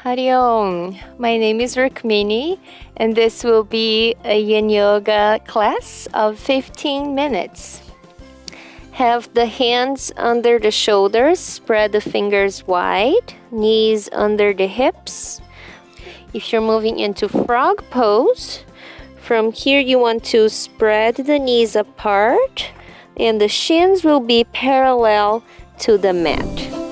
Hariom, my name is Rukmini, and this will be a Yin Yoga class of 15 minutes. Have the hands under the shoulders, spread the fingers wide, knees under the hips. If you're moving into frog pose, from here you want to spread the knees apart and the shins will be parallel to the mat.